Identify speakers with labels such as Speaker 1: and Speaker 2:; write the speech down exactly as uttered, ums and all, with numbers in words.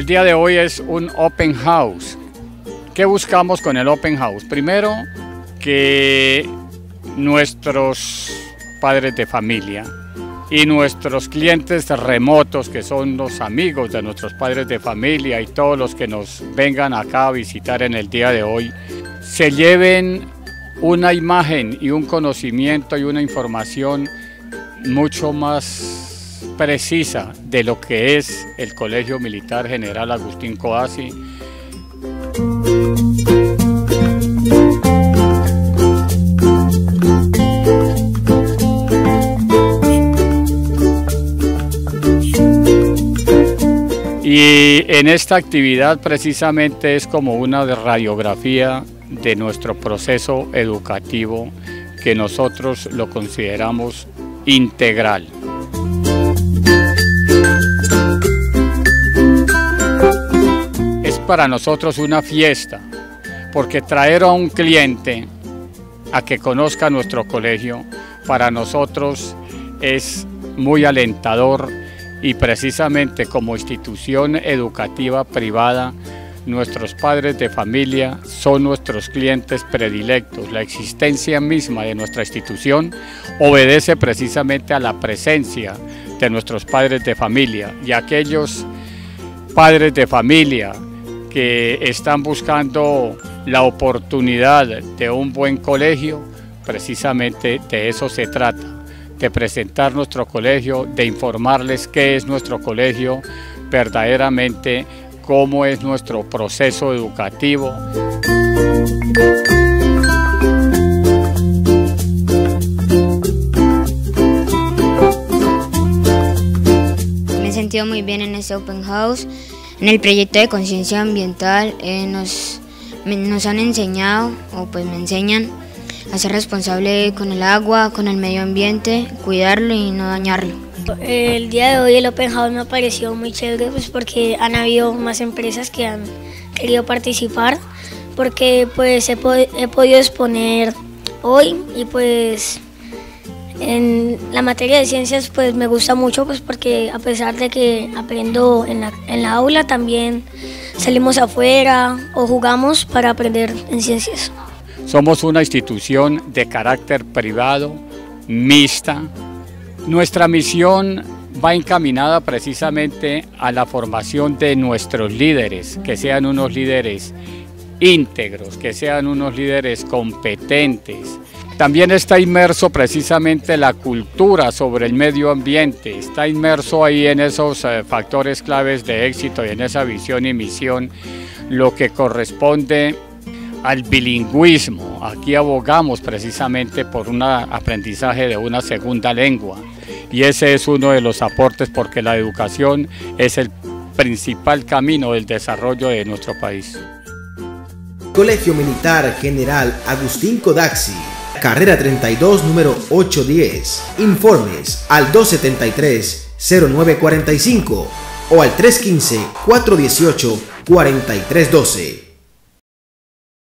Speaker 1: día de hoy es un open house. ¿Qué buscamos con el open house? Primero, que nuestros padres de familia y nuestros clientes remotos, que son los amigos de nuestros padres de familia y todos los que nos vengan acá a visitar en el día de hoy, se lleven una imagen y un conocimiento y una información mucho más precisa de lo que es el Colegio Militar General Agustín Codazzi. Y en esta actividad precisamente es como una radiografía de nuestro proceso educativo, que nosotros lo consideramos integral. Es para nosotros una fiesta, porque traer a un cliente a que conozca nuestro colegio, para nosotros es muy alentador, y precisamente como institución educativa privada, nuestros padres de familia son nuestros clientes predilectos. La existencia misma de nuestra institución obedece precisamente a la presencia de nuestros padres de familia, y aquellos padres de familia que están buscando la oportunidad de un buen colegio, precisamente de eso se trata, de presentar nuestro colegio, de informarles qué es nuestro colegio, verdaderamente cómo es nuestro proceso educativo.
Speaker 2: Me he sentido muy bien en este open house. En el proyecto de conciencia ambiental eh, nos, me, nos han enseñado, o pues me enseñan, a ser responsable con el agua, con el medio ambiente, cuidarlo y no dañarlo.
Speaker 3: El día de hoy el open house me ha parecido muy chévere, pues porque han habido más empresas que han querido participar, porque pues he, he podido exponer hoy, y pues en la materia de ciencias pues me gusta mucho, pues porque a pesar de que aprendo en la, en la aula, también salimos afuera o jugamos para aprender en ciencias.
Speaker 1: Somos una institución de carácter privado, mixta. Nuestra misión va encaminada precisamente a la formación de nuestros líderes, que sean unos líderes íntegros, que sean unos líderes competentes. También está inmerso precisamente la cultura sobre el medio ambiente, está inmerso ahí en esos eh, factores claves de éxito y en esa visión y misión, lo que corresponde al bilingüismo. Aquí abogamos precisamente por un aprendizaje de una segunda lengua, y ese es uno de los aportes, porque la educación es el principal camino del desarrollo de nuestro país.
Speaker 4: Colegio Militar General Agustín Codazzi, carrera treinta y dos, número ochocientos diez. Informes al dos setenta y tres, cero nueve cuarenta y cinco o al tres quince, cuatrocientos dieciocho, cuarenta y tres doce.